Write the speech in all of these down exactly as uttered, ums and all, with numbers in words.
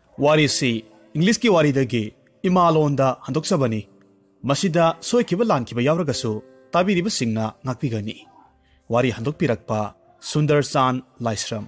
Warisi English ki wari dagi imalonda handok sabani. Masida soy kiba lan kiba yauragasu tabi riba singna ngakpigani. Wari handok pirakpa Sundar San Laisram.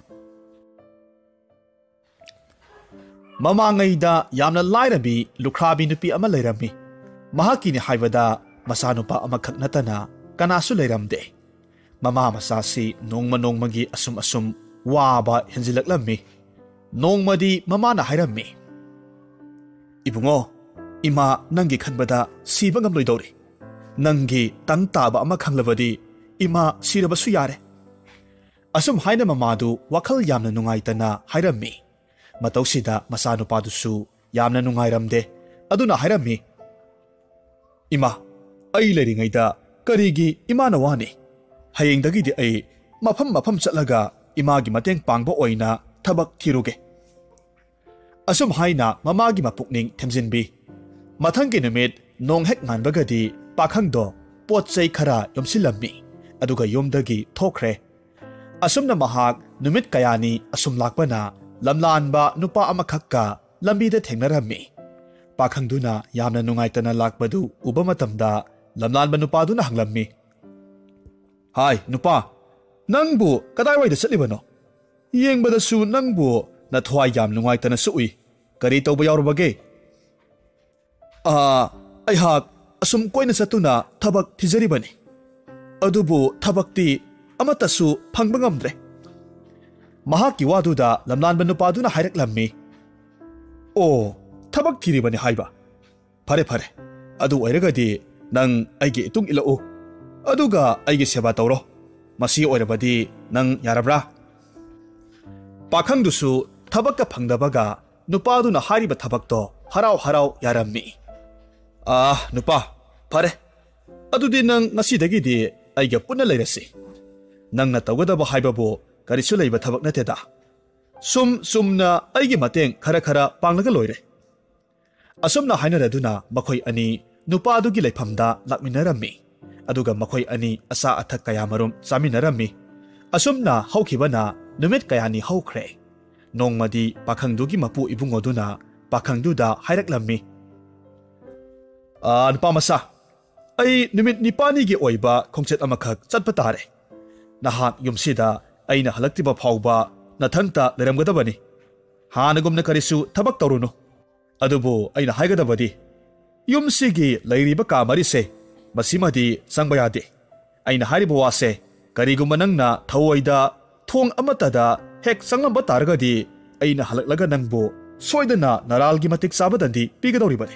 Mamangaida yamna lairabi lukrabi nupi ama lairami. Mahakini haibada masanupa ama kaknatana kanasu lairamde. Mama masasi nongma nongmagi asum asum waba henzilaklami. Nongmadi mama na hairami. Ibungo, ima nangi khanbada siba ngamloidori. Nangi tang taba ama khanglabadi ima sirabasu yare. Asum haina mamadu wakal yamna nungaitana hairami. Matausida masanupadusu yamna nungairamde. Aduna hairami. Ima, ay lairingaida karigi ima na wani. Hayengdagidi ay mafam mafam chatlaga imagi mateng pangba oina thabak thiruge. Asum haina mamagi mapukning themjinbi. Mathangi numit nong hek nganbagadi pakhangdo potchai khara yomsilammi. Aduga yomdagi thokre. Asumna mahak numit kayani asum lakpana lamlanba nupa amakhakka lambida thengnarammi. Pakhangduna yamna nungaitana lakbadu uba matamda lamlanba nupaduna hanglammi. Hai nupa, nangbu kadai waida chatlibano? Yengbadasu nangbu na thwai yam nungaitana suui. Kari tawba yaurubage? Ah, aihak asum koina satuna thabak thijaribani. Adubu thabakti amatasu phangba ngamdre. Mahaki waduda lamlanba nupaduna hairaklammi. Oh, thabak thiribani haiba. Phare phare. Adu oiragadi nang aige itung ilau. Aduga aige seba tawro. Masi oirabadi nang yarabra. Pakhangdusu thabakka phangdabaga nupaduna hariba thabakto harau harau yarammi. Ah, nupa, phare. Adudi nang ngasidagidi aiga punna lairasi. Nang na tawgadaba haibabu karisu laiba thabak nateda. Sum sumna aige mateng khara khara panglaga loire. Asumna hainaraduna makhoi ani nupadugi laifamda lakminarammi. Aduga makhoi ani asa athak kaya marum chaminarammi. Asumna haukibana numit kayani haukre. Nongmadi pakhangdugi mapu ibungoduna pakhangduda hairaklammi. Ah, nupa masa. Ay numit nipanigi oiba khongchet amakhak chatpa tare. Nahak yumsida aina halaktiba phawba nathanta leramgadabani. Hanagumna karisu thabak tawruno. Adubu aina haigadabadi. Yumsigi lairiba kamarise masimadi sangbayade. Aina hariba wase karigumba nangna thawoida thong amatada hek sanglamba taragadi aina halaklaga nangbo soidana naralgi matik sabadandi pigadoribani.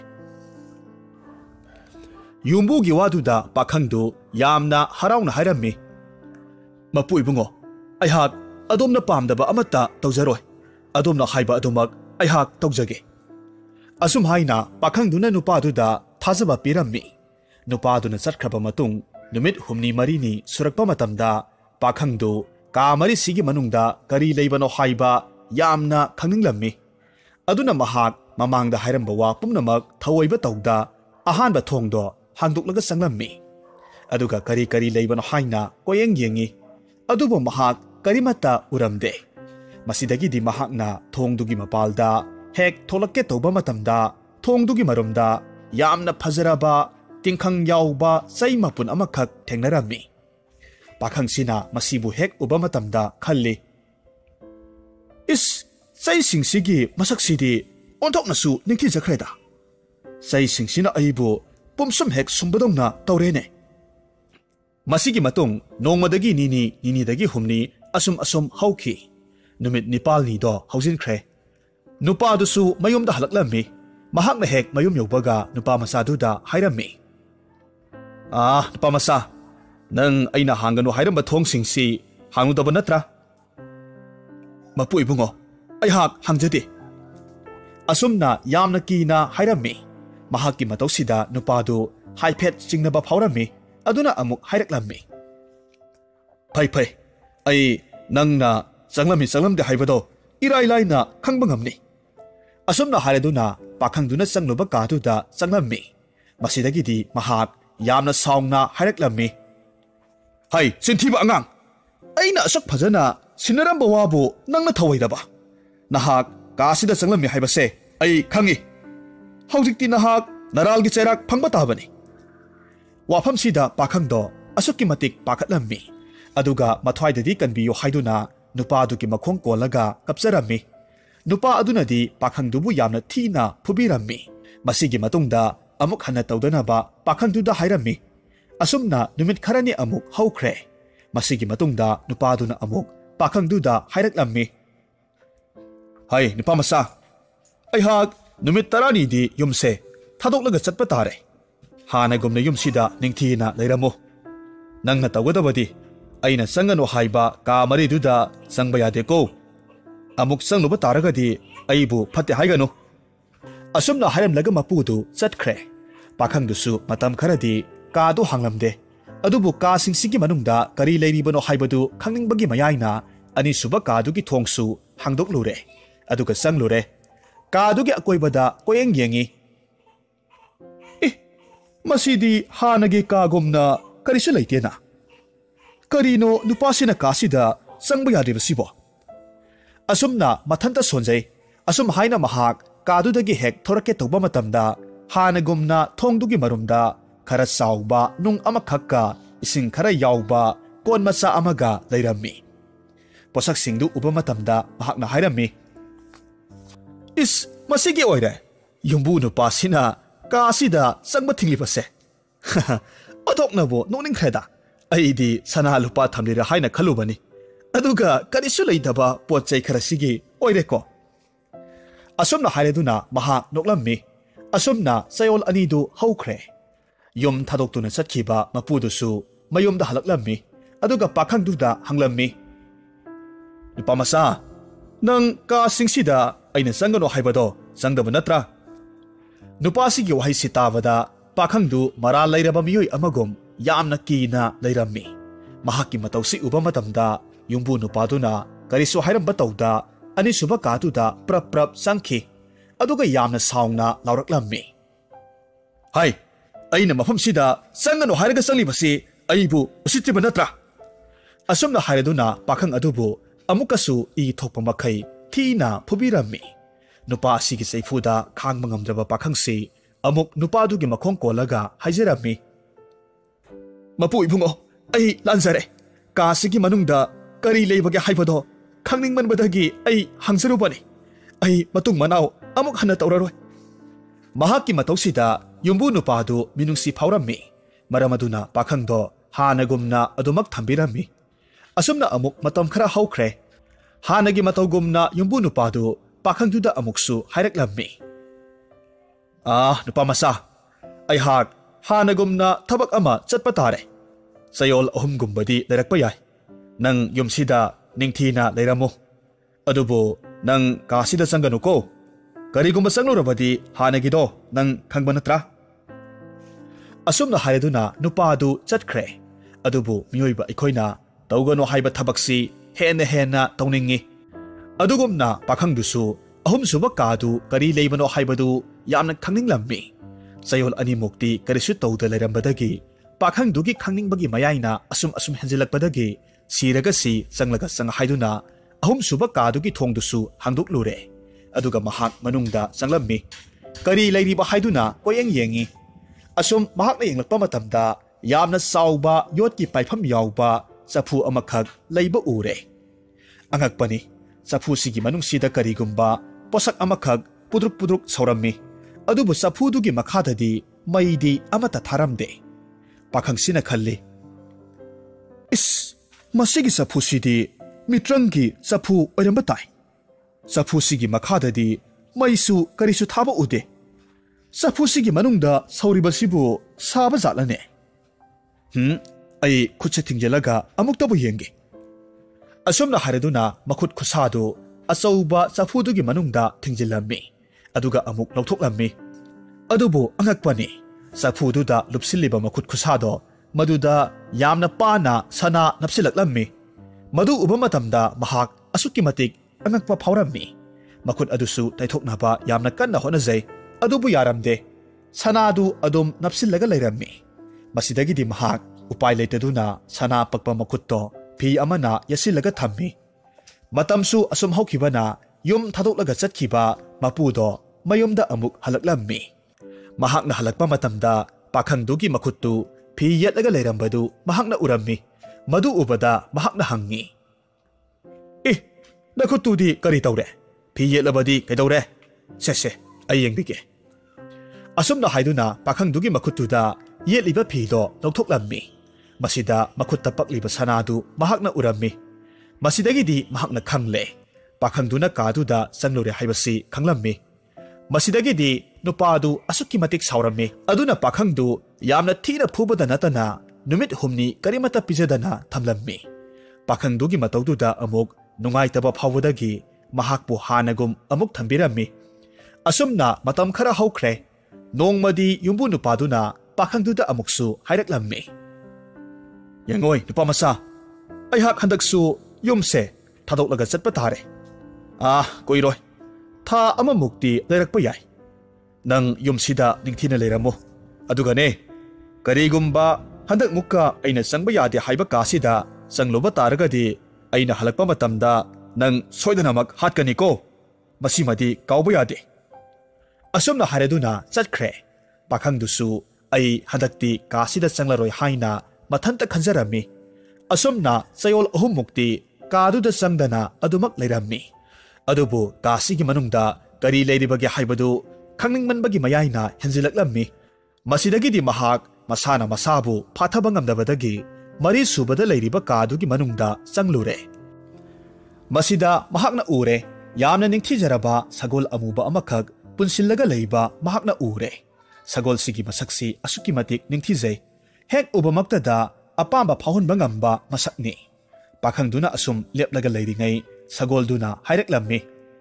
Yumbugi waduda pakhangdu yamna harauna hairammi. Mapu ibungo, aihak adomna pamdaba amata tawjaroi. Adomna haiba adomak aihak tawjage. Asum haina pakhangduna nupaduda thazaba pirammi. Nupaduna chatkraba matung numit humni marini surakpa matamda pakhangdu ka mari sigi manungda kari leibano haiba yamna khangninglammi. Aduna mahak mamangda hairamba wa pumnamak thawoiba tawda ahanba thongdo hangduklaga sanglammi. Aduga kari kari leibano haina koyeng yengi. Adubo mahak karimata uramde. Masidagidi mahakna thongdugi mapalda hek tholakke tawba matamda thongdugi marumda yamna phajaraba tingkhang yauba sai mapun amakhak thengnarammi. Pakhangsina masibu hek uba matamda khalli. Is sai singsigi masaksidi onthoknasu ningthi jakhreda. Sai singsina aibu pumsum hek sumbadongna tawrene. Masigi matung nongmadagi nini nini dagi humni asum asum hauki. Numit nipal ni do haujin kre. Nupa dusu mayum da halaklammi. Mahak na hek mayum yobaga nupa masadu da hairammi. Ah, nupa masa. Nang aina hanganu hairamba thong singsi hangu daba natra. Mapu ibungo, ay hak hangjadi. Asumna yamna ki na hairammi. Mahaki matawsida nupadu haipet singnaba phaurammi. Aduna amuk hairaklammi. Pai pai, ay nangna changlami changlamde haibado irai laina khangbangamni. Asumna hairaduna pakhangduna changluba kaduda changlammi. Masidagidi mahak yamna saungna hairaklammi. Hai, sinthiba angang. Aina asak phajana sinaram bawabu nangna thawaidaba. Nahak ꯀꯥꯁꯤꯗ ꯆꯪꯂꯝꯃꯤ ꯍꯥꯏꯕꯁꯦ ꯑꯩ ꯈꯪꯏ ꯍꯧꯖꯤꯛꯇꯤ ꯅꯍꯥꯛ ꯅꯔꯥꯜꯒꯤ ꯆꯩꯔꯥꯛ ꯐꯪꯕ ꯇꯥꯕꯅꯤ ꯋꯥꯐꯝꯁꯤꯗ ꯄꯥꯈꯪꯗꯣ ꯑꯁꯨꯛꯀꯤ ꯃꯇꯤꯛ ꯄꯥꯈꯠꯂꯝꯃꯤ ꯑꯗꯨꯒ ꯃꯊ꯭ꯋꯥꯏꯗꯗꯤ ꯀꯟꯕꯤꯌꯨ ꯍꯥꯏꯗꯨꯅ ꯅꯨꯄꯥꯗꯨꯒꯤ ꯃꯈꯣꯡ ꯀꯣꯜꯂꯒ ꯀꯞꯆꯔꯝꯃꯤ ꯅꯨꯄꯥ ꯑꯗꯨꯅꯗꯤ ꯄꯥꯈꯪꯗꯨꯕꯨ ꯌꯥꯝꯅ ꯊꯤꯅ ꯐꯨꯕꯤꯔꯝꯃꯤ ꯃꯁꯤꯒꯤ ꯃꯇꯨꯡꯗ ꯑꯃꯨꯛ ꯍꯟꯅ ꯇꯧꯗꯅꯕ ꯄꯥꯈꯪꯗꯨꯗ ꯍꯥꯏꯔꯝꯃꯤ ꯑꯁꯨꯝꯅ ꯅꯨꯃꯤꯠ ꯈꯔꯅꯤ ꯑꯃꯨꯛ ꯍꯧꯈ꯭ꯔꯦ ꯃꯁꯤꯒꯤ ꯃꯇꯨꯡꯗ ꯅꯨꯄꯥꯗꯨꯅ ꯑꯃꯨꯛ ꯄꯥꯈꯪꯗꯨꯗ ꯍꯥꯏꯔꯛꯂꯝꯃꯤ ꯍꯩ ꯅꯨꯄꯥ ꯃꯆꯥ ꯑꯩꯍꯥꯛ ꯅꯨꯃꯤꯠ ꯇꯔꯥꯅꯤꯗꯤ ꯌꯨꯝꯁꯦ ꯊꯥꯗꯣꯛꯂꯒ ꯆꯠꯄ ꯇꯥꯔꯦ ꯍꯥꯟꯅꯒꯨꯝꯅ ꯌꯨꯝꯁꯤꯗ ꯅꯤꯡꯊꯤꯅ ꯂꯩꯔꯝꯃꯨ ꯅꯪꯅ ꯇꯧꯒꯗꯕꯗꯤ ꯑꯩꯅ ꯆꯪꯒꯅꯨ ꯍꯥꯏꯕ ꯀꯥ ꯃꯔꯤꯗꯨꯗ ꯆꯪꯕ ꯌꯥꯗꯦꯀꯣ ꯑꯃꯨꯛ ꯆꯪꯂꯨꯕ ꯇꯥꯔꯒꯗꯤ ꯑꯩꯕꯨ ꯐꯠꯇꯦ ꯍꯥꯏꯒꯅꯨ ꯑꯁꯨꯝꯅ ꯍꯥꯏꯔꯝꯂꯒ ꯃꯄꯨꯗꯨ ꯆꯠꯈ꯭ꯔꯦ ꯄꯥꯈꯪꯗꯨꯁꯨ ꯃꯇꯝ ꯈꯔꯗꯤ ꯀꯥꯗꯨ ꯍꯥꯡꯂꯝꯗꯦ ꯑꯗꯨꯕꯨ ꯀꯥꯁꯤꯡꯁꯤꯒꯤ ꯃꯅꯨꯡꯗ ꯀꯔꯤ ꯂꯩꯔꯤꯕꯅꯣ ꯍꯥꯏꯕꯗꯨ ꯈꯪꯅꯤꯡꯕꯒꯤ ꯃꯌꯥꯏꯅ ꯑꯅꯤꯁꯨꯕ ꯀꯥꯗꯨꯒꯤ ꯊꯣꯡꯁꯨ ꯍꯥꯡꯗꯣꯛꯂꯨꯔꯦ ꯑꯗꯨꯒ ꯆꯪꯂꯨꯔꯦ ꯀꯥꯗꯨꯒꯤ ꯑꯀꯣꯏꯕꯗ ꯀꯣꯌꯦꯡ ꯌꯦꯡꯉꯤ ꯏ ꯃꯁꯤꯗꯤ ꯍꯥꯟꯅꯒꯤ ꯀꯥꯒꯨꯝꯅ ꯀꯔꯤꯁꯨ ꯂꯩꯇꯦꯅ ꯀꯔꯤꯅꯣ ꯅꯨꯄꯥꯁꯤꯅ ꯀꯥꯁꯤꯗ ꯆꯪꯕ ꯌꯥꯗ꯭ꯔꯤꯕꯁꯤꯕꯣ ꯑꯁꯨꯝꯅ ꯃꯊꯟꯇ ꯁꯣꯟꯖꯩ ꯑꯁꯨꯝ ꯍꯥꯏꯅ ꯃꯍꯥꯛ ꯀꯥꯗꯨꯗꯒꯤ ꯍꯦꯛ ꯊꯣꯔꯛꯀꯦ ꯇꯧꯕ ꯃꯇꯝꯗ ꯍꯥꯟꯅꯒꯨꯝꯅ ꯊꯣꯡꯗꯨꯒꯤ ꯃꯔꯨꯝꯗ ꯈꯔ ꯆꯥꯎꯕ ꯅꯨꯡ ꯑꯃꯈꯛꯀ ꯏꯁꯤꯡ ꯈꯔ ꯌꯥꯎꯕ ꯀꯣꯟ ꯃꯆꯥ ꯑꯃꯒ ꯂꯩꯔꯝꯃꯤ ꯄꯣꯠꯁꯛꯁꯤꯡꯗꯨ ꯎꯕ ꯃꯇꯝꯗ ꯃꯍꯥꯛꯅ ꯍꯥꯏꯔꯝꯃꯤ ꯏꯁ ꯃꯁꯤꯒꯤ ꯑꯣꯏꯔꯦ ꯌꯨꯝꯕꯨ ꯅꯨꯄꯥꯁꯤꯅ ꯀꯥꯁꯤꯗ ꯆꯪꯕ ꯊꯤꯡꯂꯤꯕꯁꯦ ꯑꯣꯟꯊꯣꯛꯅꯕꯨ ꯅꯣꯛꯅꯤꯡꯈ꯭ꯔꯦꯗ ꯑꯩꯗꯤ ꯁꯅꯥ ꯂꯨꯄꯥ ꯊꯝꯂꯤꯔꯥ ꯍꯥꯏꯅ ꯈꯜꯂꯨꯕꯅꯤ ꯑꯗꯨꯒ ꯀꯔꯤꯁꯨ ꯂꯩꯇꯕ ꯄꯣꯠ ꯆꯩ ꯈꯔꯁꯤꯒꯤ ꯑꯣꯏꯔꯦꯀꯣ ꯑꯁꯨꯝꯅ ꯍꯥꯏꯔꯗꯨꯅ ꯃꯍꯥꯛ ꯅꯣꯛꯂꯝꯃꯤ ꯑꯁꯨꯝꯅ ꯆꯌꯣꯜ ꯑꯅꯤꯗꯨ ꯍꯧꯈ꯭ꯔꯦ ꯌꯨꯝ ꯊꯥꯗꯣꯛꯇꯨꯅ ꯆꯠꯈꯤꯕ ꯃꯄꯨꯗꯨꯁꯨ ꯃꯌꯨꯝꯗ ꯍꯜꯂꯛꯂꯝꯃꯤ ꯑꯗꯨꯒ ꯄꯥꯈꯪꯗꯨꯗ ꯍꯪꯂꯝꯃꯤ ꯅꯨꯄꯥ ꯃꯆꯥ ꯅꯪ ꯀꯥꯁꯤꯡꯁꯤꯗ ꯑꯩꯅ ꯆꯪꯒꯅꯨ ꯍꯥꯏꯕꯗꯣ ꯆꯪꯗꯕ ꯅꯠꯇ꯭ꯔꯥ ꯅꯨꯄꯥꯁꯤꯒꯤ ꯋꯥꯍꯩꯁꯤ ꯇꯥꯕꯗ ꯄꯥꯈꯪꯗꯨ ꯃꯔꯥꯜ ꯂꯩꯔꯕ ꯃꯤꯑꯣꯏ ꯑꯃꯒꯨꯝ ꯌꯥꯝꯅ ꯀꯤꯅ ꯂꯩꯔꯝꯃꯤ ꯃꯍꯥꯛꯀꯤ ꯃꯇꯧꯁꯤ ꯎꯕ ꯃꯇꯝꯗ ꯌꯨꯝꯕꯨ ꯅꯨꯄꯥꯗꯨꯅ ꯀꯔꯤꯁꯨ ꯍꯥꯏꯔꯝꯕ ꯇꯧꯗ ꯑꯅꯤꯁꯨꯕ ꯀꯥꯗꯨꯗ ꯄ꯭ꯔꯞ ꯄ꯭ꯔꯞ ꯆꯪꯈꯤ ꯑꯗꯨꯒ ꯌꯥꯝꯅ ꯁꯥꯎꯅ ꯂꯥꯎꯔꯛꯂꯝꯃꯤ ꯍꯥꯏ ꯑꯩꯅ ꯃꯐꯝꯁꯤꯗ ꯆꯪꯒꯅꯨ ꯍꯥꯏꯔꯒ ꯆꯪꯂꯤꯕꯁꯤ ꯑꯩꯕꯨ ꯎꯁꯤꯠꯇ꯭ꯔꯤꯕ ꯅꯠꯇ꯭ꯔꯥ ꯑꯁꯨꯝꯅ ꯍꯥꯏꯔꯗꯨꯅ ꯄꯥꯈꯪ ꯑꯗꯨꯕꯨ ꯑꯃꯨꯛꯀꯁꯨ ꯏ ꯊꯣꯛꯄ ꯃꯈꯩ ꯊꯤꯅ ꯐꯨꯕꯤꯔꯝꯃꯤ ꯅꯨꯄꯥ ꯑꯁꯤꯒꯤ ꯆꯩꯐꯨꯗ ꯈꯥꯡꯕ ꯉꯝꯗ꯭ꯔꯕ ꯄꯥꯈꯪꯁꯤ ꯑꯃꯨꯛ ꯅꯨꯄꯥꯗꯨꯒꯤ ꯃꯈꯣꯡ ꯀꯣꯜꯂꯒ ꯍꯥꯏꯖꯔꯝꯃꯤ ꯃꯄꯨ ꯏꯕꯨꯡꯉꯣ ꯑꯩ ꯂꯥꯟꯖꯔꯦ ꯀꯥꯁꯤꯒꯤ ꯃꯅꯨꯡꯗ ꯀꯔꯤ ꯂꯩꯕꯒꯦ ꯍꯥꯏꯕꯗꯣ ꯈꯪꯅꯤꯡꯃꯟꯕꯗꯒꯤ ꯑꯩ ꯍꯪꯖꯔꯨꯕꯅꯤ ꯑꯩ ꯃꯇꯨꯡ ꯃꯅꯥꯎ ꯑꯃꯨꯛ ꯍꯟꯅ ꯇꯧꯔꯔꯣꯏ ꯃꯍꯥꯛꯀꯤ ꯃꯇꯧꯁꯤꯗ ꯌꯨꯝꯕꯨ ꯅꯨꯄꯥꯗꯨ ꯃꯤꯅꯨꯡꯁꯤ ꯐꯥꯎꯔꯝꯃꯤ ꯃꯔꯝ ꯑꯗꯨꯅ ꯄꯥꯈꯪꯗꯣ ꯍꯥꯟꯅꯒꯨꯝꯅ ꯑꯗꯨꯃꯛ ꯊꯝꯕꯤꯔꯝꯃꯤ ꯑꯁꯨꯝꯅ ꯑꯃꯨꯛ ꯃꯇꯝ ꯈꯔ ꯍꯧꯈ꯭ꯔꯦ ꯍꯥꯟꯅꯒꯤ ꯃꯇꯧꯒꯨꯝꯅ ꯌꯨꯝꯕꯨ ꯅꯨꯄꯥꯗꯨ ꯄꯥꯈꯪꯗꯨꯗ ꯑꯃꯨꯛꯁꯨ ꯍꯥꯏꯔꯛꯂꯝꯃꯤ ꯑꯥ ꯅꯨꯄꯥ ꯃꯆꯥ ꯑꯩꯍꯥꯛ ꯍꯥꯟꯅꯒꯨꯝꯅ ꯊꯕꯛ ꯑꯃ ꯆꯠꯄ ꯇꯥꯔꯦ ꯆꯌꯣꯜ ꯑꯍꯨꯝꯒꯨꯝꯕꯗꯤ ꯂꯩꯔꯛꯄ ꯌꯥꯏ ꯅꯪ ꯌꯨꯝꯁꯤꯗ ꯅꯤꯡꯊꯤꯅ ꯂꯩꯔꯝꯃꯨ ꯑꯗꯨꯕꯨ ꯅꯪ ꯀꯥꯁꯤꯗ ꯆꯪꯒꯅꯨꯀꯣ ꯀꯔꯤꯒꯨꯝꯕ ꯆꯪꯂꯨꯔꯕꯗꯤ ꯍꯥꯟꯅꯒꯤꯗꯣ ꯅꯪ ꯈꯪꯕ ꯅꯠꯇ꯭ꯔꯥ ꯑꯁꯨꯝꯅ ꯍꯥꯏꯔꯗꯨꯅ ꯅꯨꯄꯥꯗꯨ ꯆꯠꯈ꯭ꯔꯦ ꯑꯗꯨꯕꯨ ꯃꯤꯑꯣꯏꯕ ꯑꯩꯈꯣꯏꯅ ꯇꯧꯒꯅꯨ ꯍꯥꯏꯕ ꯊꯕꯛꯁꯤ ꯍꯦꯟꯅ ꯍꯦꯟꯅ ꯇꯧꯅꯤꯡꯉꯤ ꯑꯗꯨꯒꯨꯝꯅ ꯄꯥꯈꯪꯗꯨꯁꯨ ꯑꯍꯨꯝꯁꯨꯕ ꯀꯥꯗꯨ ꯀꯔꯤ ꯂꯩꯕꯅꯣ ꯍꯥꯏꯕꯗꯨ ꯌꯥꯝꯅ ꯈꯪꯅꯤꯡꯂꯝꯃꯤ ꯆꯌꯣꯜ ꯑꯅꯤꯃꯨꯛꯇꯤ ꯀꯔꯤꯁꯨ ꯇꯧꯗ ꯂꯩꯔꯝꯕꯗꯒꯤ ꯄꯥꯈꯪꯗꯨꯒꯤ ꯈꯪꯅꯤꯡꯕꯒꯤ ꯃꯌꯥꯏꯅ ꯑꯁꯨꯝ ꯑꯁꯨꯝ ꯍꯦꯟꯖꯤꯜꯂꯛꯄꯗꯒꯤ ꯁꯤꯔꯒꯁꯤ ꯆꯪꯂꯒ ꯆꯪ ꯍꯥꯏꯗꯨꯅ ꯑꯍꯨꯝꯁꯨꯕ ꯀꯥꯗꯨꯒꯤ ꯊꯣꯡꯗꯨꯁꯨ ꯍꯥꯡꯗꯣꯛꯂꯨꯔꯦ ꯑꯗꯨꯒ ꯃꯍꯥꯛ ꯃꯅꯨꯡꯗ ꯆꯪꯂꯝꯃꯤ ꯀꯔꯤ ꯂꯩꯔꯤꯕ ꯍꯥꯏꯗꯨꯅ ꯀꯣꯌꯦꯡ ꯌꯦꯡꯉꯤ ꯑꯁꯨꯝ ꯃꯍꯥꯛꯅ ꯌꯦꯡꯂꯛꯄ ꯃꯇꯝꯗ ꯌꯥꯝꯅ ꯆꯥꯎꯕ ꯌꯣꯠꯀꯤ ꯄꯥꯏꯐꯝ ꯌꯥꯎꯕ ꯆꯐꯨ ꯑꯃꯈꯛ ꯂꯩꯕ ꯎꯔꯦ ꯑꯉꯛꯄꯅꯤ ꯆꯐꯨꯁꯤꯒꯤ ꯃꯅꯨꯡꯁꯤꯗ ꯀꯔꯤꯒꯨꯝꯕ ꯄꯣꯠꯁꯛ ꯑꯃꯈꯛ ꯄꯨꯗ꯭ꯔꯨꯛ ꯄꯨꯗ꯭ꯔꯨꯛ ꯁꯧꯔꯝꯃꯤ ꯑꯗꯨꯕꯨ ꯆꯐꯨꯗꯨꯒꯤ ꯃꯈꯥꯗꯗꯤ ꯃꯩꯗꯤ ꯑꯃꯠꯇ ꯊꯥꯔꯝꯗꯦ ꯄꯥꯈꯪꯁꯤꯅ ꯈꯜꯂꯤ ꯏꯁ ꯃꯁꯤꯒꯤ ꯆꯐꯨꯁꯤꯗꯤ ꯃꯤꯇ꯭ꯔꯪꯒꯤ ꯆꯐꯨ ꯑꯣꯏꯔꯝꯕ ꯇꯥꯏ ꯆꯐꯨꯁꯤꯒꯤ ꯃꯈꯥꯗꯗꯤ ꯃꯩꯁꯨ ꯀꯔꯤꯁꯨ ꯊꯥꯕ ꯎꯗꯦ ꯆꯐꯨꯁꯤꯒꯤ ꯃꯅꯨꯡꯗ ꯁꯧꯔꯤꯕꯁꯤꯕꯨ ꯁꯥꯕ ꯖꯥꯠꯂꯅꯦ ꯍꯝ ꯑꯩ ꯈꯨꯠꯁꯦ ꯊꯤꯡꯖꯤꯜꯂꯒ ꯑꯃꯨꯛꯇꯕꯨ ꯌꯦꯡꯒꯦ ꯑꯁꯨꯝꯅ ꯍꯥꯏꯔꯗꯨꯅ ꯃꯈꯨꯠ ꯈꯨꯠꯁꯥꯗꯨ ꯑꯆꯧꯕ ꯆꯐꯨꯗꯨꯒꯤ ꯃꯅꯨꯡꯗ ꯊꯤꯡꯖꯤꯜꯂꯝꯃꯤ ꯑꯗꯨꯒ ꯑꯃꯨꯛ ꯂꯧꯊꯣꯛꯂꯝꯃꯤ ꯑꯗꯨꯕꯨ ꯑꯉꯛꯄꯅꯤ ꯆꯐꯨꯗꯨꯗ ꯂꯨꯞꯁꯤꯜꯂꯤꯕ ꯃꯈꯨꯠ ꯈꯨꯠꯁꯥꯗꯣ ꯃꯗꯨꯗ ꯌꯥꯝꯅ ป้ꯥꯅ ꯁꯅꯥ ꯅꯞꯁꯤꯜꯂꯛꯂꯝꯃꯤ ꯃꯗꯨ ꯎꯕ ꯃꯇꯝꯗ ꯃꯍꯥꯛ ꯑꯁꯨꯛꯀꯤ ꯃꯇꯤꯛ ꯑꯉꯛꯄ ꯐꯥꯎꯔꯝꯃꯤ ꯃꯈꯨꯠ ꯑꯗꯨꯁꯨ ꯇꯩꯊꯣꯛꯅꯕ ꯌꯥꯝꯅ ꯀꯟꯅ ꯍꯣꯠꯅꯖꯩ ꯑꯗꯨꯕꯨ ꯌꯥꯔꯝꯗꯦ ꯁꯅꯥꯗꯨ ꯑꯗꯨꯝ ꯅꯞꯁꯤꯜꯂꯒ ꯂꯩꯔꯝꯃꯤ ꯃꯁꯤꯗꯒꯤꯗꯤ ꯃꯍꯥꯛ ꯎꯄꯥꯏ ꯂꯩꯇꯗꯨꯅ ꯁꯅꯥ ꯄꯛꯄ ꯃꯈꯨꯠꯇꯣ ꯐꯤ ꯑꯃꯅ ꯌꯦꯠꯁꯤꯜꯂꯒ ꯊꯝꯃꯤ ꯃꯇꯝꯁꯨ ꯑꯁꯨꯝ ꯍꯧꯈꯤꯕꯅ yum thadok laga chatkiba mapudo mayumda amuk halaklammi mahakna halakpa matamda pakhangdugi makhuttu phi yetlaga leirambadu mahakna urammi madu ubada mahakna hangi eh nakhutudi kari tawre phi yetlabadi kaidawre se se ai yengbige asumna haiduna pakhangdugi makhuttuda yetliba phido lawthoklammi masida makhutta pakliba sanadu mahakna urammi masidagidi mahakna khangle pakhangduna kaduda changlore haibasi khanglammi masidagidi nupadu asukki matik saurammi aduna pakhangdu yamna thina phubada natana numit humni karimata pijadana thamlammi pakhangdugi matawduda amuk nungaitaba phawdagi mahakpu hanagum amuk thambirammi asumna matam khara haukhre nongmadi yumbu nupaduna pakhangduda amuksu hairaklammi yangoi nupa masa aihak handaksu yumse thadok chatpa tare ah koiroi tha ama mukti leirakpa yai nang yumsida ningthina leiramo adugane karigumba handak mukka aina changba yade haiba kasida changloba taragadi aina halakpa matamda nang soidanamak hatkani ko masimadi kawba yade asomna hareduna chatkhre pakhangdusu ai handakti kasida changlaroi haina mathanta khanjarami asomna chayol ahum mukti kaduda changdana adumak leirammi adubu kasigi manungda kari leiribagi haibadu khangningmanbagi mayaina henjilaklammi masidagidi mahak masana masabu phathaba ngamdabadagi mari subada leiriba kadugi manungda changlure masida mahakna ure yamna ningthijaraba sagol amuba amakhak punsillaga leiba mahakna ure sagol sigi masaksi asuki matik ningthijai hek ubamaktada apamba phahunba ngamba masakni pakhangduna asum leplaga leiringai sagolduna hairaklammi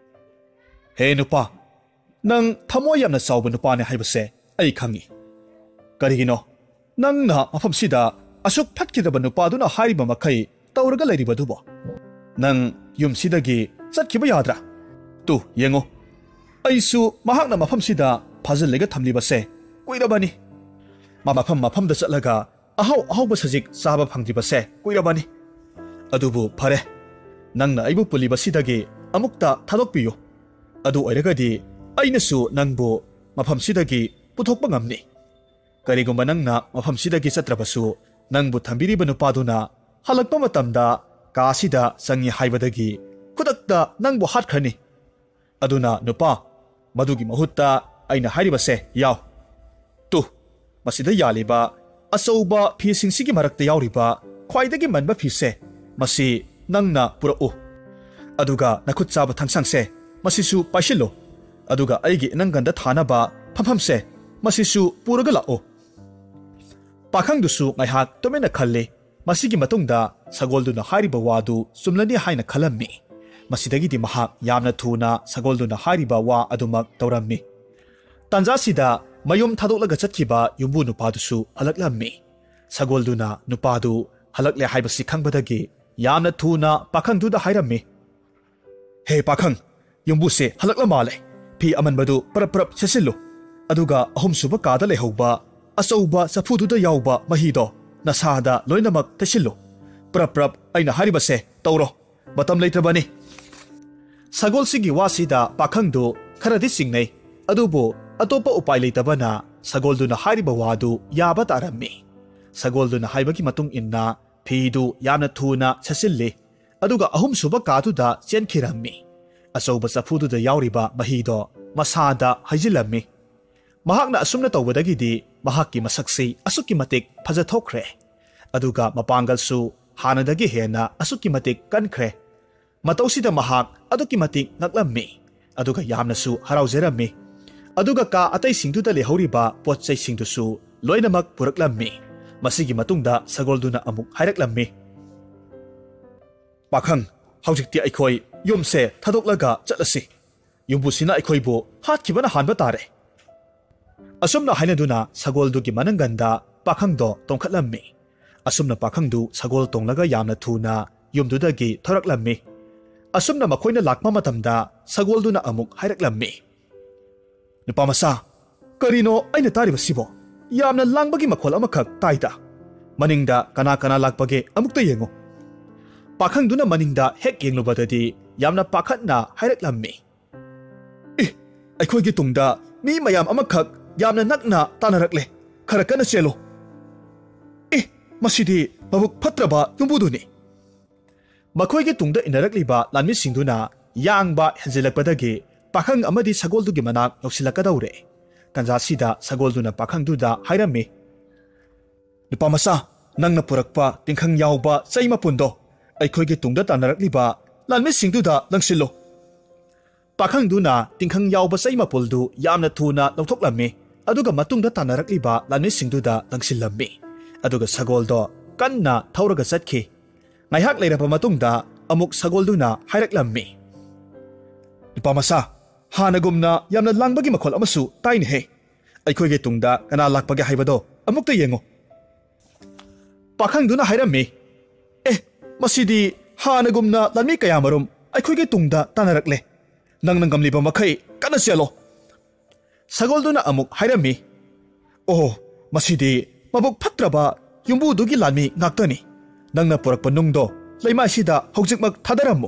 he nupa nang thamo yamna chawba nupa ne haibase ai khangi karigino nang na mafam sida asuk phatkidaba nupa duna hariba makhai tawraga leiribadubo nang yum sidagi chatkiba yadra tu yengo aisu mahakna mafam sida phajallega thamlibase kuirabani ma mafam mafam da chatlaga ahaw ahaw ba sajik saba phangdibase kuirabani adubu phare nangna aibu puliba sidagi amukta thadokpiyo adu oiragadi ainasu nangbu mafam sidagi puthokpa ngamni karigumba nangna mafam sidagi chatrabasu nangbu thambiriba nupaduna halakpa matamda kasida sangi haibadagi khudakta nangbu hatkhani aduna nupa madugi mahutta aina hairibase yaw tu masida yaliba asauba phisingsigi marakta yawriba khwaidagi manba phise masi nangna pura'u aduga nakhut chaba thangsangse masisu paishilo aduga aigi nangganda thanaba phamhamse masisu puraga la'o pakhangdusu ngaihak tomena khalle masigi matungda sagolduna hariba wadu sumlani haina khalammi masidagidi mahak yamna thuna sagolduna hariba wa adumak tawrammi tanjasida mayum thadolaga chatkiba yumbu nupadusu halaklammi sagolduna nupadu halakle haibasi khangbadagi yamna thuna pakhangduda hairammi he pakhang yumbuse halakla male phi amanbadu parap parap sesillu aduga ahum suba kada lehauba asauba safududa yauba mahido nasada loinamak tasillu parap parap aina haribase tawro batam leitrabani sagol sigi wasida pakhangdu kharadi singnei adubu atopa upai leitabana sagolduna hariba wadu yaba tarammi sagolduna haibagi matung inna phidu yamna thuna chasilli aduga ahum suba kaduda chenkhirammi asauba safududa yawriba mahido masada haijilammi mahakna asumna tawbadagidi mahakki masaksi asuki matik phajathokre aduga mapangalsu hanadagi hena asuki matik kankhre matawsida mahak aduki matik ngaklammi aduga yamnasu haraujrammi aduga ka atai singduda lehoriba potchai singdusu loinamak puraklammi masigi matungda sagolduna amuk hairaklammi pakhang haujikti aikhoi yumse thadoklaga chatlasi yumbusina aikhoibu hatkibana hanba tare asumna hainaduna sagoldugi mananganda pakhangdo tongkhatlammi asumna pakhangdu sagol tonglaga yamna thuna yumdudagi thoraklammi asumna makhoina lakma matamda sagolduna amuk hairaklammi nupamasa karino aina tariba sibo yamna langbagi makhol amakhak taida maningda kana kana lakpage amukta yengo pakhangduna maningda hek yenglubadadi ꯌꯥꯝꯅ ꯄꯥꯈꯠꯅ ꯍꯥꯏꯔꯛꯂꯝꯃꯤ꯫ "E, ꯑꯩꯈꯣꯏꯒꯤ ꯇꯨꯡꯗ ꯃꯤ ꯃꯌꯥꯝ ꯑꯃꯈꯛ ꯌꯥꯝꯅ ꯅꯛꯅ ꯇꯥꯟꯅꯔꯛꯂꯦ, ꯈꯔ ꯀꯟꯅ ꯆꯦꯜꯂꯨ." "E, ꯃꯁꯤꯗꯤ ꯃꯕꯨꯛ ꯐꯠꯇ꯭ꯔꯕ ꯌꯨꯝꯕꯨꯗꯨꯅꯤ." ꯃꯈꯣꯏꯒꯤ ꯇꯨꯡꯗ ꯏꯟꯅꯔꯛꯂꯤꯕ ꯂꯥꯟꯃꯤꯁꯤꯡꯗꯨꯅ ꯌꯥꯡꯕ ꯍꯦꯟꯖꯤꯜꯂꯛꯄꯗꯒꯤ ꯄꯥꯈꯪ ꯑꯃꯗꯤ ꯁꯒꯣꯜꯗꯨꯒꯤ ꯃꯅꯥꯛ ꯌꯧꯁꯤꯜꯂꯛꯀꯗꯧꯔꯦ꯫ ꯇꯥꯟꯖꯥꯁꯤꯗ ꯁꯒꯣꯜꯗꯨꯅ ꯄꯥꯈꯪꯗꯨꯗ ꯍꯥꯏꯔꯝꯃꯤ, "ꯅꯨꯄꯥꯃꯆꯥ, ꯅꯪꯅ ꯄꯨꯔꯛꯄ ꯇꯤꯡꯈꯪ ꯌꯥꯎꯕ ꯆꯩ ꯃꯄꯨꯟꯗꯣ ꯑꯩꯈꯣꯏꯒꯤ ꯇꯨꯡꯗ ꯇꯥꯟꯅꯔꯛꯂꯤꯕ ꯂꯥꯟꯃꯤꯁꯤꯡꯗꯨꯗ ꯂꯪꯁꯤꯜꯂꯨ." ꯄꯥꯈꯪꯗꯨꯅ ꯇꯤꯡꯈꯪ ꯌꯥꯎꯕ ꯆꯩ ꯃꯄꯨꯜꯗꯨ ꯌꯥꯝꯅ ꯊꯨꯅ ꯂꯧꯊꯣꯛꯂꯝꯃꯤ, ꯑꯗꯨꯒ ꯃꯇꯨꯡꯗ ꯇꯥꯟꯅꯔꯛꯂꯤꯕ ꯂꯥꯟꯃꯤꯁꯤꯡꯗꯨꯗ ꯂꯪꯁꯤꯜꯂꯝꯃꯤ, ꯑꯗꯨꯒ ꯁꯒꯣꯜꯗꯣ ꯀꯟꯅ ꯊꯧꯔꯒ ꯆꯠꯈꯤ꯫ ꯉꯥꯏꯍꯥꯛ ꯂꯩꯔꯕ ꯃꯇꯨꯡꯗ ꯑꯃꯨꯛ ꯁꯒꯣꯜꯗꯨꯅ ꯍꯥꯏꯔꯛꯂꯝꯃꯤ, "ꯅꯨꯄꯥꯃꯆꯥ, ꯍꯥꯟꯅꯒꯨꯝꯅ ꯌꯥꯝꯅ ꯂꯥꯡꯕꯒꯤ ꯃꯈꯣꯜ ꯑꯃꯁꯨ ꯇꯥꯏꯅꯦꯍꯦ꯫ ꯑꯩꯈꯣꯏꯒꯤ ꯇꯨꯡꯗ ꯀꯅꯥ ꯂꯥꯛꯄꯒꯦ ꯍꯥꯏꯕꯗꯣ ꯑꯃꯨꯛꯇ ꯌꯦꯡꯉꯨ." ꯄꯥꯈꯪꯗꯨꯅ ꯍꯥꯏꯔꯝꯃꯤ, "ꯑꯦ, ꯃꯁꯤꯗꯤ ꯍꯥꯟꯅꯒꯨꯝꯅ ꯂꯥꯟꯃꯤ ꯀꯌꯥꯃꯔꯨꯝ ꯑꯩꯈꯣꯏꯒꯤ ꯇꯨꯡꯗ ꯇꯥꯟꯅꯔꯛꯂꯦ꯫ ꯅꯪꯅ ꯉꯝꯂꯤꯕ ꯃꯈꯩ ꯀꯟꯅ ꯆꯦꯜꯂꯣ." ꯁꯒꯣꯜꯗꯨꯅ ꯑꯃꯨꯛ ꯍꯥꯏꯔꯝꯃꯤ, "ꯑꯣ, ꯃꯁꯤꯗꯤ ꯃꯕꯨꯛ ꯐꯠꯇ꯭ꯔꯕ ꯌꯨꯝꯕꯨꯗꯨꯒꯤ ꯂꯥꯟꯃꯤ ꯉꯥꯛꯇꯅꯤ꯫ ꯅꯪꯅ ꯄꯨꯔꯛꯄ ꯅꯨꯡꯗꯣ ꯂꯩꯃꯥꯏꯁꯤꯗ ꯍꯧꯖꯤꯛꯃꯛ ꯊꯥꯗꯔꯝꯃꯨ."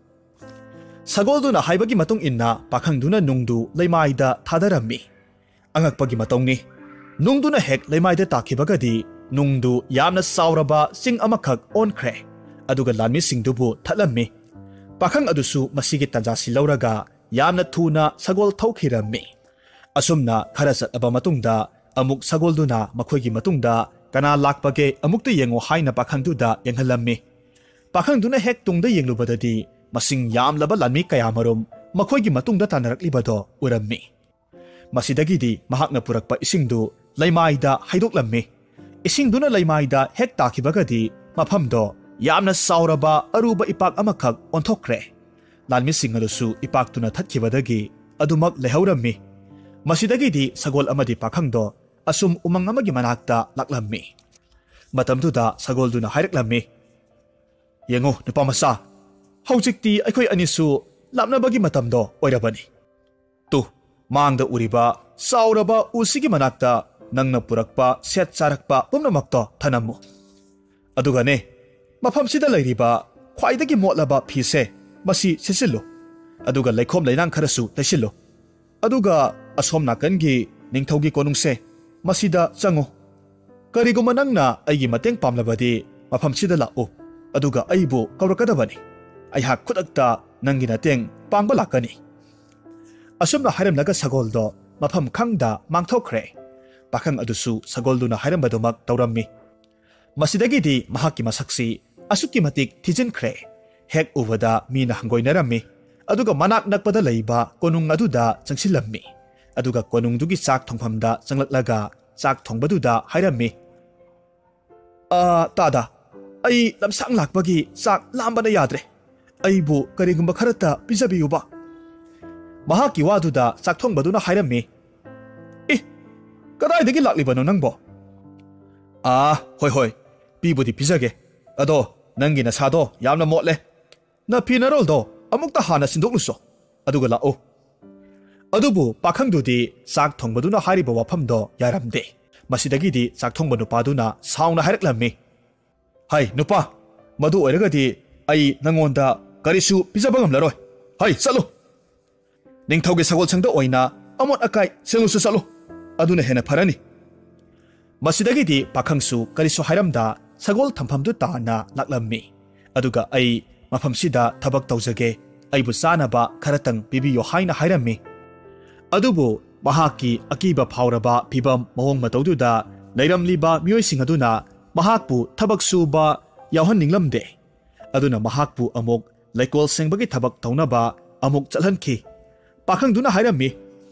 ꯁꯒꯣꯜꯗꯨꯅ ꯍꯥꯏꯕꯒꯤ ꯃꯇꯨꯡ ꯏꯟꯅ ꯄꯥꯈꯪꯗꯨꯅ ꯅꯨꯡꯗꯨ ꯂꯩꯃꯥꯏꯗ ꯊꯥꯗꯔꯝꯃꯤ꯫ ꯑꯉꯛꯄꯒꯤ ꯃꯇꯧꯅꯤ, ꯅꯨꯡꯗꯨꯅ ꯍꯦꯛ ꯂꯩꯃꯥꯏꯗ ꯇꯥꯈꯤꯕꯒꯗꯤ ꯅꯨꯡꯗꯨ ꯌꯥꯝꯅ ꯆꯥꯎꯔꯕ ꯆꯤꯡ ꯑꯃꯈꯛ ꯑꯣꯟꯈ꯭ꯔꯦ, ꯑꯗꯨꯒ ꯂꯥꯟꯃꯤꯁꯤꯡꯗꯨꯕꯨ ꯊꯠꯂꯝꯃꯤ꯫ ꯄꯥꯈꯪ ꯑꯗꯨꯁꯨ ꯃꯁꯤꯒꯤ ꯇꯥꯟꯖꯥꯁꯤ ꯂꯧꯔꯒ ꯌꯥꯝꯅ ꯊꯨꯅ ꯁꯒꯣꯜ ꯊꯧꯈꯤꯔꯝꯃꯤ꯫ ꯑꯁꯨꯝꯅ ꯈꯔ ꯆꯠꯂꯕ ꯃꯇꯨꯡꯗ ꯑꯃꯨꯛ ꯁꯒꯣꯜꯗꯨꯅ ꯃꯈꯣꯏꯒꯤ ꯃꯇꯨꯡꯗ ꯀꯅꯥ ꯂꯥꯛꯄꯒꯦ ꯑꯃꯨꯛꯇ ꯌꯦꯡꯉꯨ ꯍꯥꯏꯅ ꯄꯥꯈꯪꯗꯨꯗ ꯌꯦꯡꯍꯜꯂꯝꯃꯤ꯫ ꯄꯥꯈꯪꯗꯨꯅ ꯍꯦꯛ ꯇꯨꯡꯗ ꯌꯦꯡꯂꯨꯕꯗꯗꯤ ꯃꯁꯤꯡ ꯌꯥꯝꯂꯕ ꯂꯥꯟꯃꯤ ꯀꯌꯥꯃꯔꯨꯝ ꯃꯈꯣꯏꯒꯤ ꯃꯇꯨꯡꯗ ꯇꯥꯟꯅꯔꯛꯂꯤꯕꯗꯣ ꯎꯔꯝꯃꯤ꯫ ꯃꯁꯤꯗꯒꯤꯗꯤ ꯃꯍꯥꯛꯅ ꯄꯨꯔꯛꯄ ꯏꯁꯤꯡꯗꯨ ꯂꯩꯃꯥꯏꯗ ꯍꯩꯗꯣꯛꯂꯝꯃꯤ꯫ ꯏꯁꯤꯡꯗꯨꯅ ꯂꯩꯃꯥꯏꯗ ꯍꯦꯛ ꯇꯥꯈꯤꯕꯒꯗꯤ ꯃꯐꯝꯗꯣ ꯌꯥꯝꯅ ꯆꯥꯎꯔꯕ ꯑꯔꯨꯕ ꯏꯄꯥꯛ ꯑꯃꯈꯛ ꯑꯣꯟꯊꯣꯛꯈ꯭ꯔꯦ꯫ ꯂꯥꯟꯃꯤꯁꯤꯡ ꯑꯗꯨꯁꯨ ꯏꯄꯥꯛꯇꯨꯅ ꯊꯠꯈꯤꯕꯗꯒꯤ ꯑꯗꯨꯃꯛ ꯂꯩꯍꯧꯔꯝꯃꯤ꯫ ꯃꯁꯤꯗꯒꯤꯗꯤ ꯁꯒꯣꯜ ꯑꯃꯗꯤ ꯄꯥꯈꯪꯗꯣ ꯑꯁꯨꯝ ꯎꯃꯪ ꯑꯃꯒꯤ ꯃꯅꯥꯛꯇ ꯂꯥꯛꯂꯝꯃꯤ꯫ ꯃꯇꯝꯗꯨꯗ ꯁꯒꯣꯜꯗꯨꯅ ꯍꯥꯏꯔꯛꯂꯝꯃꯤ, "ꯌꯦꯡꯉꯨ ꯅꯨꯄꯥꯃꯆꯥ, ꯍꯧꯖꯤꯛꯇꯤ ꯑꯩꯈꯣꯏ ꯑꯅꯤꯁꯨ ꯂꯥꯞꯅꯕꯒꯤ ꯃꯇꯝꯗꯣ ꯑꯣꯏꯔꯕꯅꯤ꯫ ꯇꯨ, ꯃꯥꯡꯗ ꯎꯔꯤꯕ ꯆꯥꯎꯔꯕ ꯎꯁꯤꯒꯤ ꯃꯅꯥꯛꯇ ꯅꯪꯅ ꯄꯨꯔꯛꯄ ꯁꯦꯠ ꯆꯥꯔꯛꯄ ꯄꯨꯝꯅꯃꯛꯇꯣ ꯊꯅꯝꯃꯨ꯫ ꯑꯗꯨꯒꯅꯦ, ꯃꯐꯝꯁꯤꯗ ꯂꯩꯔꯤꯕ ꯈ꯭ꯋꯥꯏꯗꯒꯤ ꯃꯣꯠꯂꯕ ꯐꯤꯁꯦ ꯃꯁꯤ ꯁꯤꯠꯆꯤꯜꯂꯨ, ꯑꯗꯨꯒ ꯂꯩꯈꯣꯝ ꯂꯩꯅꯥꯡ ꯈꯔꯁꯨ ꯇꯩꯁꯤꯜꯂꯨ꯫ ꯑꯗꯨꯒ ꯑꯁꯣꯝ ꯅꯥꯀꯟꯒꯤ ꯅꯤꯡꯊꯧꯒꯤ ꯀꯣꯅꯨꯡꯁꯦ ꯃꯁꯤꯗ ꯆꯪꯉꯨ꯫ ꯀꯔꯤꯒꯨꯝꯕ ꯅꯪꯅ ꯑꯩꯒꯤ ꯃꯇꯦꯡ ꯄꯥꯝꯂꯕꯗꯤ ꯃꯐꯝꯁꯤꯗ ꯂꯥꯛꯎ, ꯑꯗꯨꯒ ꯑꯩꯕꯨ ꯀꯧꯔꯛꯀꯗꯕꯅꯤ꯫ ꯑꯩꯍꯥꯛ ꯈꯨꯗꯛꯇ ꯅꯪꯒꯤ ꯃꯇꯦꯡ ꯄꯥꯡꯕ ꯂꯥꯛꯀꯅꯤ." ꯑꯁꯨꯝꯅ ꯍꯥꯏꯔꯝꯂꯒ ꯁꯒꯣꯜꯗꯣ ꯃꯐꯝ ꯈꯪꯗ ꯃꯥꯡꯊꯣꯛꯈ꯭ꯔꯦ꯫ ꯄꯥꯈꯪ ꯑꯗꯨꯁꯨ ꯁꯒꯣꯜꯗꯨꯅ ꯍꯥꯏꯔꯝꯕꯗꯨꯃꯛ ꯇꯧꯔꯝꯃꯤ꯫ ꯃꯁꯤꯗꯒꯤꯗꯤ ꯃꯍꯥꯛꯀꯤ ꯃꯁꯛꯁꯤ ꯑꯁꯨꯛꯀꯤ ꯃꯇꯤꯛ ꯊꯤꯖꯤꯟꯈ꯭ꯔꯦ, ꯍꯦꯛ ꯎꯕꯗ ꯃꯤꯅ ꯍꯪꯒꯣꯏꯅꯔꯝꯃꯤ, ꯑꯗꯨꯒ ꯃꯅꯥꯛ ꯅꯛꯄꯗ ꯂꯩꯕ ꯀꯣꯅꯨꯡ ꯑꯗꯨꯗ ꯆꯪꯁꯤꯜꯂꯝꯃꯤ꯫ ꯑꯗꯨꯒ ꯀꯣꯅꯨꯡꯗꯨꯒꯤ ꯆꯥꯛ ꯊꯣꯡꯐꯝꯗ ꯆꯪꯂꯛꯂꯒ ꯆꯥꯛ ꯊꯣꯡꯕꯗꯨꯗ ꯍꯥꯏꯔꯝꯃꯤ, "ꯑꯥ ꯇꯥꯗ, ꯑꯩ ꯂꯝꯁꯥꯡ ꯂꯥꯛꯄꯒꯤ ꯆꯥꯛ ꯂꯥꯝꯕꯅ ꯌꯥꯗ꯭ꯔꯦ꯫ ꯑꯩꯕꯨ ꯀꯔꯤꯒꯨꯝꯕ ꯈꯔꯇ ꯄꯤꯖꯕꯤꯌꯨꯕ." ꯃꯍꯥꯛꯀꯤ ꯋꯥꯗꯨꯗ ꯆꯥꯛꯊꯣꯡꯕꯗꯨꯅ ꯍꯥꯏꯔꯝꯃꯤ, "ꯏ, ꯀꯗꯥꯏꯗꯒꯤ ꯂꯥꯛꯂꯤꯕꯅꯣ ꯅꯪꯕꯣ? ꯑꯥ, ꯍꯣꯏ ꯍꯣꯏ, ꯄꯤꯕꯨꯗꯤ ꯄꯤꯖꯒꯦ, ꯑꯗꯣ ꯅꯪꯒꯤ ꯅꯁꯥꯗꯣ ꯌꯥꯝꯅ ꯃꯣꯠꯂꯦ꯫ ꯅꯐꯤ ꯅꯔꯣꯜꯗꯣ ꯑꯃꯨꯛꯇ ꯍꯥꯟꯅ ꯁꯤꯟꯗꯣꯛꯂꯨꯆꯣ, ꯑꯗꯨꯒ ꯂꯥꯛꯎ." ꯑꯗꯨꯕꯨ ꯄꯥꯈꯪꯗꯨꯗꯤ ꯆꯥꯛ ꯊꯣꯡꯕꯗꯨꯅ ꯍꯥꯏꯔꯤꯕ ꯋꯥꯐꯝꯗꯣ ꯌꯥꯔꯝꯗꯦ꯫ ꯃꯁꯤꯗꯒꯤꯗꯤ ꯆꯥꯛꯊꯣꯡꯕ ꯅꯨꯄꯥꯗꯨꯅ ꯁꯥꯎꯅ ꯍꯥꯏꯔꯛꯂꯝꯃꯤ, "ꯍꯩ ꯅꯨꯄꯥ, ꯃꯗꯨ ꯑꯣꯏꯔꯒꯗꯤ ꯑꯩ ꯅꯪꯉꯣꯟꯗ ꯀꯔꯤꯁꯨ ꯄꯤꯖꯕ ꯉꯝꯂꯔꯣꯏ꯫ ꯍꯩ, ꯆꯠꯂꯨ! ꯅꯤꯡꯊꯧꯒꯤ ꯁꯒꯣꯜꯁꯪꯗ ꯑꯣꯏꯅ ꯑꯃꯣꯠ ꯑꯀꯥꯏ ꯁꯦꯡꯂꯨꯆꯣ, ꯆꯠꯂꯨ! ꯑꯗꯨꯅ ꯍꯦꯟꯅ ꯐꯔꯅꯤ." ꯃꯁꯤꯗꯒꯤꯗꯤ ꯄꯥꯈꯪꯁꯨ ꯀꯔꯤꯁꯨ ꯍꯥꯏꯔꯝꯗ ꯁꯒꯣꯜ ꯊꯝꯐꯝꯗꯨ ꯇꯥꯟꯅ ꯂꯥꯛꯂꯝꯃꯤ꯫ ꯑꯗꯨꯒ "ꯑꯩ ꯃꯐꯝꯁꯤꯗ ꯊꯕꯛ ꯇꯧꯖꯒꯦ, ꯑꯩꯕꯨ ꯆꯥꯅꯕ ꯈꯔꯇꯪ ꯄꯤꯕꯤꯌꯣ" ꯍꯥꯏꯅ ꯍꯥꯏꯔꯝꯃꯤ꯫ ꯑꯗꯨꯕꯨ ꯃꯍꯥꯛꯀꯤ ꯑꯀꯤꯕ ꯐꯥꯎꯔꯕ ꯐꯤꯚꯝ ꯃꯑꯣꯡ ꯃꯇꯧꯗꯨꯗ ꯂꯩꯔꯝꯂꯤꯕ ꯃꯤꯑꯣꯏꯁꯤꯡ ꯑꯗꯨꯅ ꯃꯍꯥꯛꯄꯨ ꯊꯕꯛ ꯁꯨꯕ ꯌꯥꯎꯍꯟꯅꯤꯡꯂꯝꯗꯦ꯫ ꯑꯗꯨꯅ ꯃꯍꯥꯛꯄꯨ ꯑꯃꯨꯛ ꯂꯩꯀꯣꯜ ꯁꯦꯡꯕꯒꯤ ꯊꯕꯛ ꯇꯧꯅꯕ ꯑꯃꯨꯛ ꯆꯠꯍꯟꯈꯤ꯫ ꯄꯥꯈꯪꯗꯨꯅ ꯍꯥꯏꯔꯝꯃꯤ,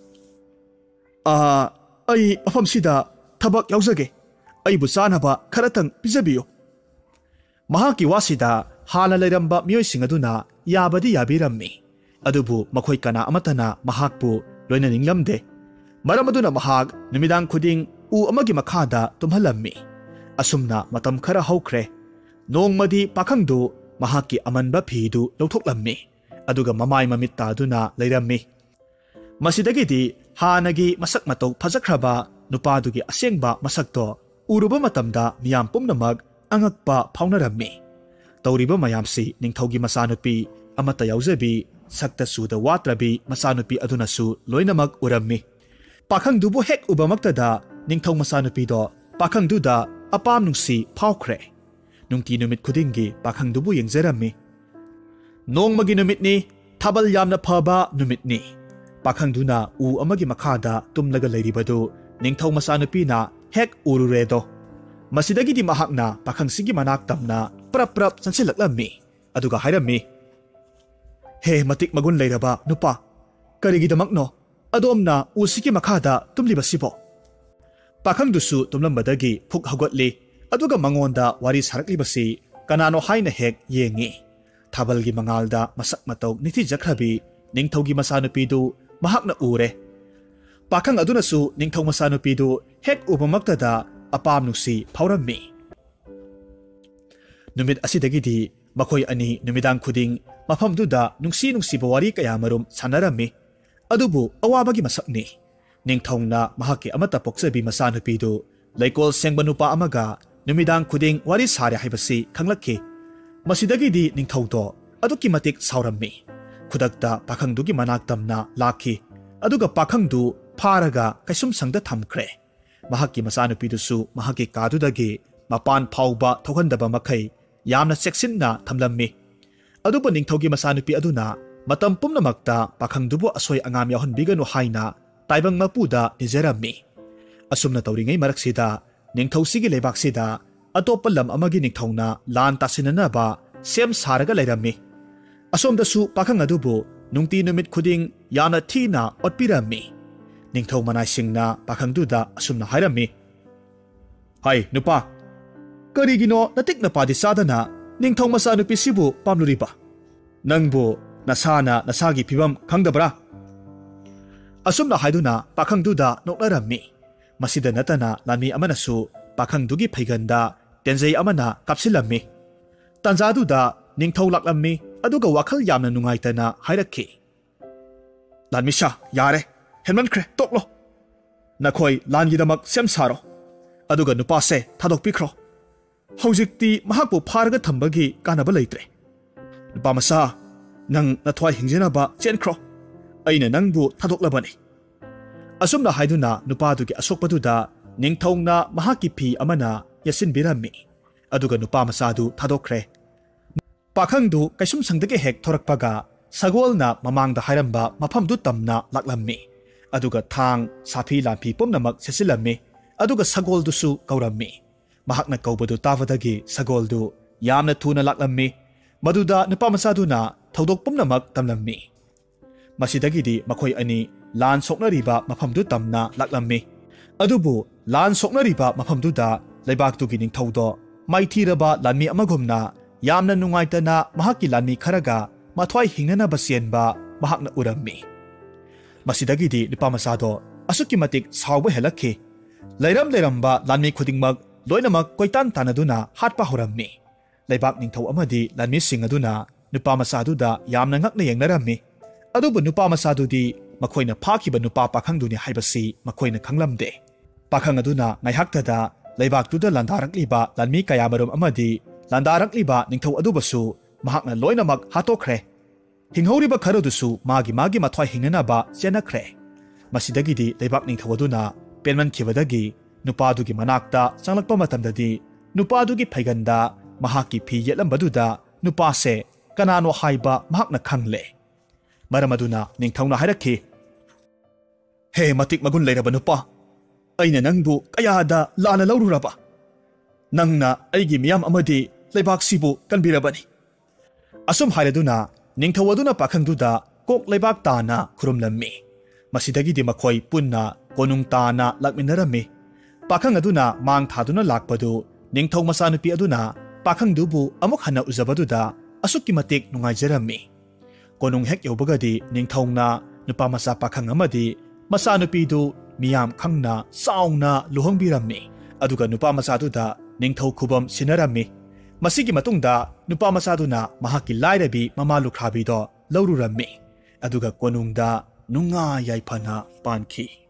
"ꯑꯥ, ꯑꯩ ꯃꯐꯝꯁꯤꯗ ꯊꯕꯛ ꯌꯥꯎꯖꯒꯦ, ꯑꯩꯕꯨ ꯆꯥꯅꯕ ꯈꯔꯇꯪ ꯄꯤꯖꯕꯤꯌꯨ." ꯃꯍꯥꯛꯀꯤ ꯋꯥꯁꯤꯗ ꯍꯥꯟꯅ ꯂꯩꯔꯝꯕ ꯃꯤꯑꯣꯏꯁꯤꯡ ꯑꯗꯨꯅ ꯌꯥꯕꯗꯤ ꯌꯥꯕꯤꯔꯝꯃꯤ, ꯑꯗꯨꯕꯨ ꯃꯈꯣꯏ ꯀꯅꯥ ꯑꯃꯠꯇꯅ ꯃꯍꯥꯛꯄꯨ ꯂꯣꯏꯅꯅꯤꯡꯂꯝꯗꯦ꯫ ꯃꯔꯝ ꯑꯗꯨꯅ ꯃꯍꯥꯛ ꯅꯨꯃꯤꯗꯥꯡ ꯈꯨꯗꯤꯡ ꯎ ꯑꯃꯒꯤ ꯃꯈꯥꯗ ꯇꯨꯝꯍꯜꯂꯝꯃꯤ꯫ ꯑꯁꯨꯝꯅ ꯃꯇꯝ ꯈꯔ ꯍꯧꯈ꯭ꯔꯦ꯫ ꯅꯣꯡꯃꯗꯤ ꯄꯥꯈꯪꯗꯨ ꯃꯍꯥꯛꯀꯤ ꯑꯃꯟꯕ ꯐꯤꯗꯨ ꯂꯧꯊꯣꯛꯂꯝꯃꯤ, ꯑꯗꯨꯒ ꯃꯃꯥꯏ ꯃꯃꯤꯠ ꯇꯥꯗꯨꯅ ꯂꯩꯔꯝꯃꯤ꯫ ꯃꯁꯤꯗꯒꯤꯗꯤ ꯍꯥꯟꯅꯒꯤ ꯃꯁꯛ ꯃꯇꯧ ꯐꯖꯈ꯭ꯔꯕ ꯅꯨꯄꯥꯗꯨꯒꯤ ꯑꯁꯦꯡꯕ ꯃꯁꯛꯇꯣ ꯎꯔꯨꯕ ꯃꯇꯝꯗ ꯃꯤꯌꯥꯝ ꯄꯨꯝꯅꯃꯛ ꯑꯉꯛꯄ ꯐꯥꯎꯅꯔꯝꯃꯤ꯫ ꯇꯧꯔꯤꯕ ꯃꯌꯥꯝꯁꯤ ꯅꯤꯡꯊꯧꯒꯤ ꯃꯆꯥꯅꯨꯄꯤ amata yauzbi sakta suda watrabi masanupi adunasu loinamak urami. Pakhang dubu hek ubamaktada ningthau masanupi do pakhang duda apam nungsi phawkhre. Nungti numit khudingi pakhang dubu yengzerami. Nong magi numit ni thabal yamna phaba numit ni. Pakhang duna u amagi makhada tumlaga leiribadu ningthau masanupi na hek ururedo. Masidagi di mahakna pakhang sigi manak tamna prap prap sansilaklammi. Aduga hairami. He matik magun lairaba nupa. Karigidamakno adom u sigi makhada tumlibasibo. Pakhang dusu tumlambadagi phuk hagotli. Aduga mangonda wari saraklibasi kanano haina hek yengi. Thabalgi mangalda masak matog niti jakrabi ningthaugi masanupidu mahakna ure. Pakhang adunasu ningthau masanupidu hek upamaktada apam nusi phawrammi. Numit asidagidi makhoi ani numidang khuding mafamduda nungsi nungsi bawari kaya marum sanarami. Adubu awabagi masakni. Ningthongna mahaki amata poksabi masanupidu laikol sengbanupa amaga numidang khuding wari sare haibasi khanglakki. Masidagidi ningthaudo aduki matik saurammi. Khudakta pakhangdugi manaktamna lakhi. Aduga pakhangdu pharaga kaisum sangda thamkre. Mahaki masanupidusu mahaki kadudagi mapan phawba thokhandaba makhai yamna seksinna thamlammi. Aduba ningthaugi masanupi aduna matam pumnamakta pakhangdubu asoi angam yahunbiganu haina taibang mapuda nijerammi. Asumna tawringai maraksida ningthausi leibaksida atoppa lam amagi ningthawna lan tasinanaba sem saraga leirammi. Asomdasu pakhang adubu nungti numit khuding yamna thina otpirammi. Ningthau manaisingna pakhangduda asumna hairammi. Hai nupa, karigino natik na padi sadana ningthau masanupi sibu pamluriba. Nangbu nasana nasagi pibam khangdabra. Asumna haiduna pakhangduda noknarammi. Masida natana lami amanasu pakhangdugi phaiganda tenjai amana kapsilammi. Tanjaduda ningthau laklammi aduga wakhal yamna nungaitana hairakki. Lanmisha yare henmankre toklo. Nakhoi langidamak sem saro. Aduga nupase thadokpikro. Haujikti mahakpu pharaga thambagi kanaba leitre. Nupa masa nang nathwai hingjenaba chenkro. Aina nangbu thadoklabani. Asumna haiduna nupadugi asokpaduda ningthongna mahaki phi amana yasinbirammi. Aduga nupa masadu thadokre. Pakhangdu kaisum sangdagi hek thorakpaga sagolna mamangda hairamba mafamdu tamna laklammi. Aduga thang sapi lampi pumnamak sesilammi. Aduga sagoldusu kaurammi. Mahakna kaubadu tavadagi sagoldu yamna thuna laklammi. Maduda nupamassaduna thodok pumnamak tamlammi. Masidagidi makhoi ani lan soknariba mafamdu tamna laklammi. Adubu lan soknariba mafamduda leibaktugi ningthaudo maithiraba lanmi amagumna yamna nungaitana mahaki lanmi kharaga mathwai hingnanaba sienba mahakna urammi. Masidagidi nupamasado asuki matik sawba helakhi. Lairam lairamba lanmi khudingmak loinamak koitan tanaduna hatpa horammi. Leibak ningthau amadi lanmi singaduna nupamasaduda yamna ngakna yengnarammi. Adubu nupamassadudi makhoina phakiba nupa pakhangduni haibasi makhoina khanglamde. Pakhang aduna ngaihaktada leibaktuda landarakliba lanmi kayamarum amadi landarakliba ningthau adubasu mahakna loinamak hatokre. Hinghoriba kharodusu magi magi mathwai hingnanaba chenakre. Masidagidi leibak ningthau aduna penman khibadagi nupadugi manakta changlakpa matamdadi nupadugi phaiganda mahaki phi yelambaduda nupase kanano haiba mahakna khangle. Maramaduna ningthawna hairakhi. He matik magun leiraba nupa. Aina nangbu kayada lana laururaba. Nangna aigi miyam amadi leibak sibu kanbirabani. Asum hairaduna ningthawaduna pakhangduda kok leibak tana khurumlammi. Masidagidi makhoi punna konung tana lakminarammi. Pakhang aduna mang thaduna lakpadu ningthaw masanupi aduna pakhangdubu amuk hana uzabaduda asuki matik nungaijarammi. Konung hek yobagadi ningthawna nupamasa pakhang amadi masanupidu miyam khangna sauna luhongbirammi. Aduga nupamasaduda ningthaw khubam sinarammi. Masigi matungda nupamasaduna mahaki lairabi mamalukhabido laururammi. Aduga konungda nunga yaipana pankhi.